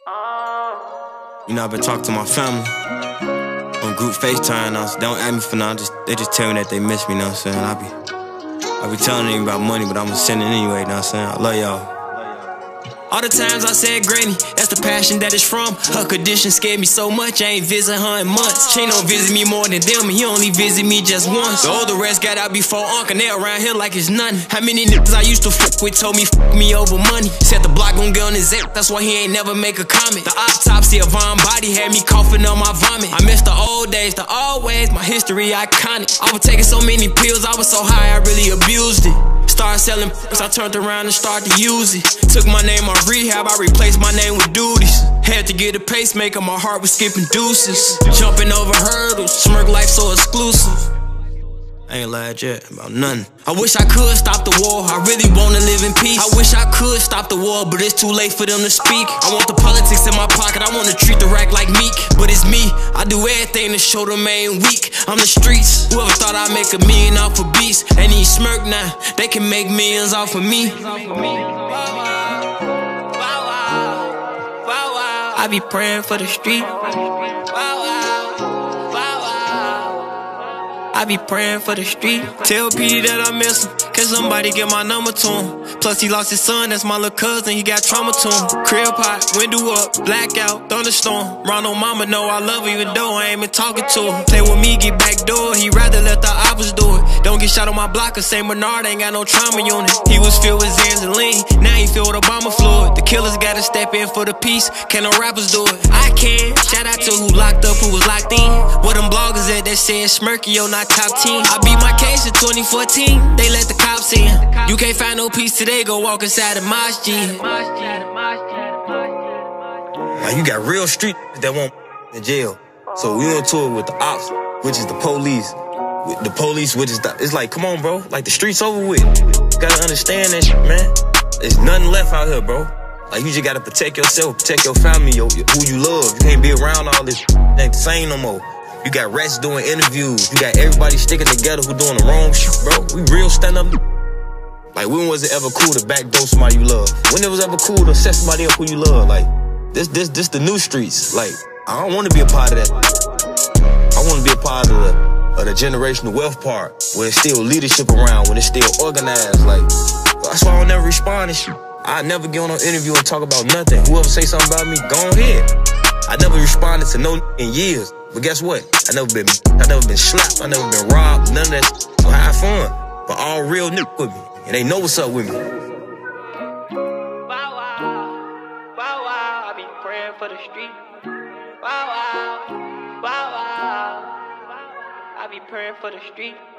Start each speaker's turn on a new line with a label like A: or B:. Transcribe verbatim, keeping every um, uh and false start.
A: You know, I've been talking to my family on group FaceTime now, so they don't ask me for nothing. Just, they just tell me that they miss me, you know what I'm saying? I be, I be telling them about money, but I'm gonna send it anyway, you know what I'm saying? I love y'all. All the times I said granny, that's the passion that it's from. Her condition scared me so much, I ain't visit her in months. She don't visit me more than them, and he only visit me just once. The older rest got out before Uncle, and they around here like it's nothing. How many niggas I used to fuck with told me fuck me over money? Said the block gon' get on his app, that's why he ain't never make a comment. The autopsy of Von Body had me coughing on my vomit. I miss the old days, the old ways, my history iconic. I was taking so many pills, I was so high, I really abused it. Started selling p***s, I turned around and started to use it. Took my name on rehab, I replaced my name with duties. Had to get a pacemaker, my heart was skipping deuces. Jumping over hurdles, smirk life so exclusive. I ain't lied yet about nothing. I wish I could stop the war, I really wanna live in peace. I wish I could stop the war, but it's too late for them to speak. I want the politics in my pocket, I wanna treat the rack like Meek. But it's me, I do everything to show them I ain't weak. I'm the streets, whoever thought I'd make a million off of beats. They need smirk now, they can make millions off of me. I be praying for the street. I be praying for the street. Tell P D that I miss him, can somebody get my number to him? Plus he lost his son, that's my little cousin, he got trauma to him. Crib hot, window up, blackout, thunderstorm. Ronald mama know I love her even though I ain't been talking to him. Play with me, get back door, he rather let the oppers do it. Don't get shot on my block, cause Saint Bernard ain't got no trauma unit. He was filled with Zans and lean, now he filled with Obama fluid. The killers gotta step in for the peace, can no rappers do it? I can, shout out to who locked up, who was locked in. Where them bloggers at that said Smirky, yo, not top ten. I beat my case in twenty fourteen, they let the cops in. You can't find no peace today, go walk inside the masjid. Now you got real street that won't in jail. So we on tour with the ops, which is the police. With the police, which is the, it's like, come on, bro, like the streets over with. You gotta understand that shit, man. There's nothing left out here, bro. Like, you just gotta protect yourself, protect your family, your, who you love. You can't be around all this shit. Ain't the same no more. You got rats doing interviews. You got everybody sticking together who doing the wrong shit, bro. We real stand up. Like, when was it ever cool to backdoor somebody you love? When it was ever cool to set somebody up who you love? Like, this, this, this the new streets. Like, I don't want to be a part of that. I want to be a part of the, of the generational wealth part, where it's still leadership around, when it's still organized. Like, that's why I don't never respond to shit. I never get on an interview and talk about nothing. Whoever say something about me, go ahead. I never responded to no in years. But guess what? I never been, I never been slapped. I never been robbed. None of that. So I have fun. But all real niggas with me, and they know what's up with me. Bow wow, bow wow. I be praying for the street. Bow wow, bow wow. I be praying for the street.